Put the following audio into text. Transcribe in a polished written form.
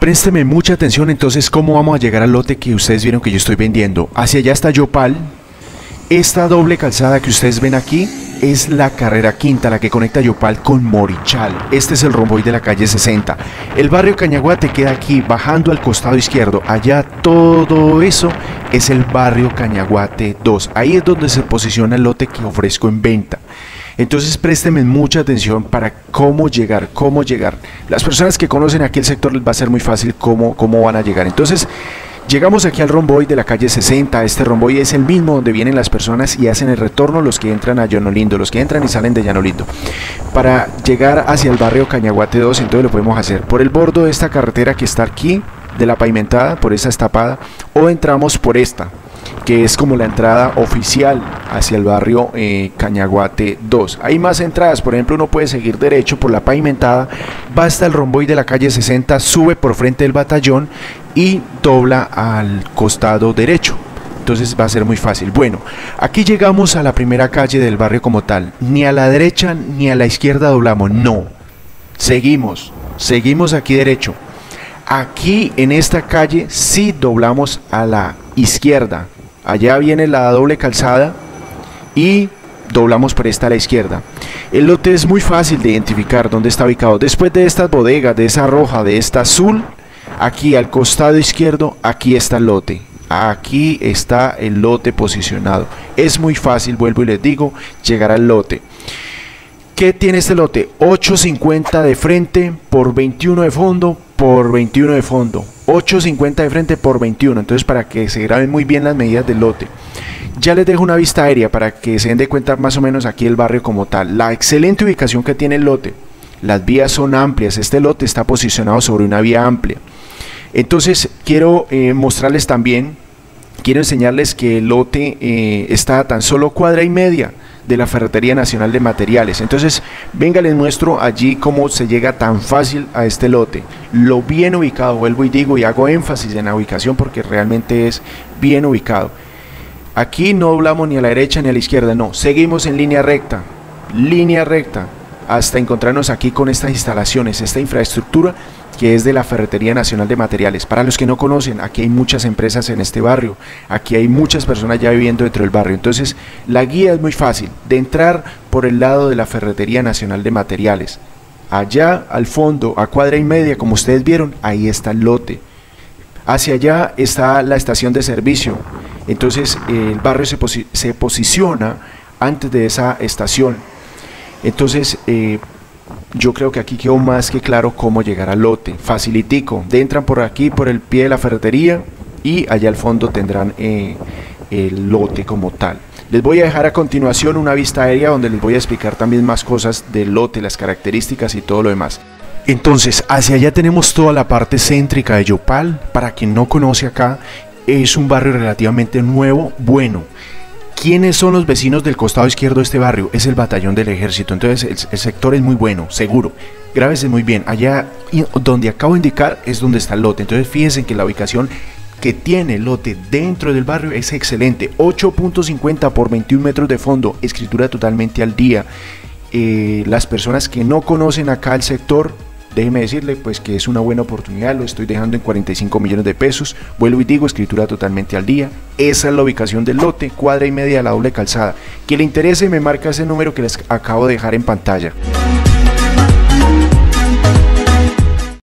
Présteme mucha atención entonces cómo vamos a llegar al lote que ustedes vieron que yo estoy vendiendo. Hacia allá está Yopal. Esta doble calzada que ustedes ven aquí es la carrera quinta, la que conecta Yopal con Morichal. Este es el romboide de la calle 60. El barrio Cañaguate queda aquí, bajando al costado izquierdo. Allá todo eso es el barrio Cañaguate 2. Ahí es donde se posiciona el lote que ofrezco en venta. Entonces préstenme mucha atención para cómo llegar. Las personas que conocen aquí el sector les va a ser muy fácil cómo van a llegar. Entonces llegamos aquí al romboide de la calle 60. Este romboide es el mismo donde vienen las personas y hacen el retorno los que entran a Llano Lindo, los que entran y salen de Llano Lindo. Para llegar hacia el barrio Cañaguate 2, entonces lo podemos hacer por el borde de esta carretera que está aquí, de la pavimentada, por esta estapada, o entramos por esta, que es como la entrada oficial hacia el barrio Cañaguate 2. Hay más entradas, por ejemplo, uno puede seguir derecho por la pavimentada, va hasta el romboide de la calle 60, sube por frente del batallón y dobla al costado derecho. Entonces va a ser muy fácil. Bueno, aquí llegamos a la primera calle del barrio como tal. Ni a la derecha ni a la izquierda doblamos, no. Seguimos aquí derecho. Aquí en esta calle sí doblamos a la izquierda. Allá viene la doble calzada y doblamos por esta a la izquierda. El lote es muy fácil de identificar dónde está ubicado. Después de estas bodegas, de esa roja, de esta azul, aquí al costado izquierdo, aquí está el lote. Aquí está el lote posicionado. Es muy fácil, vuelvo y les digo, llegar al lote. ¿Qué tiene este lote? 8.50 de frente por 21 de fondo por 21 de fondo. 8.50 de frente por 21. Entonces, para que se graben muy bien las medidas del lote. Ya les dejo una vista aérea para que se den de cuenta más o menos aquí el barrio como tal. La excelente ubicación que tiene el lote. Las vías son amplias. Este lote está posicionado sobre una vía amplia. Entonces, quiero mostrarles también, quiero enseñarles que el lote está a tan solo cuadra y media de la Ferretería Nacional de Materiales. Entonces, venga, les muestro allí cómo se llega tan fácil a este lote. Lo bien ubicado, vuelvo y digo, y hago énfasis en la ubicación porque realmente es bien ubicado. Aquí no doblamos ni a la derecha ni a la izquierda, no, seguimos en línea recta, hasta encontrarnos aquí con estas instalaciones, esta infraestructura que es de la Ferretería Nacional de Materiales. Para los que no conocen, aquí hay muchas empresas en este barrio, aquí hay muchas personas ya viviendo dentro del barrio. Entonces, la guía es muy fácil, de entrar por el lado de la Ferretería Nacional de Materiales. Allá al fondo, a cuadra y media, como ustedes vieron, ahí está el lote. Hacia allá está la estación de servicio. Entonces, el barrio se posiciona antes de esa estación. Entonces, yo creo que aquí quedó más que claro cómo llegar al lote. Facilitico, entran por aquí, por el pie de la ferretería, y allá al fondo tendrán el lote como tal. Les voy a dejar a continuación una vista aérea donde les voy a explicar también más cosas del lote, las características y todo lo demás. Entonces, hacia allá tenemos toda la parte céntrica de Yopal. Para quien no conoce acá, es un barrio relativamente nuevo, bueno. ¿Quiénes son los vecinos del costado izquierdo de este barrio? Es el batallón del ejército. Entonces el sector es muy bueno, seguro. Grábese muy bien. Allá donde acabo de indicar es donde está el lote. Entonces fíjense que la ubicación que tiene el lote dentro del barrio es excelente. 8.50 por 21 metros de fondo. Escritura totalmente al día. Las personas que no conocen acá el sector, déjeme decirle pues que es una buena oportunidad. Lo estoy dejando en 45 millones de pesos. Vuelvo y digo, escritura totalmente al día. Esa es la ubicación del lote, cuadra y media de la doble calzada. Que le interese, me marca ese número que les acabo de dejar en pantalla.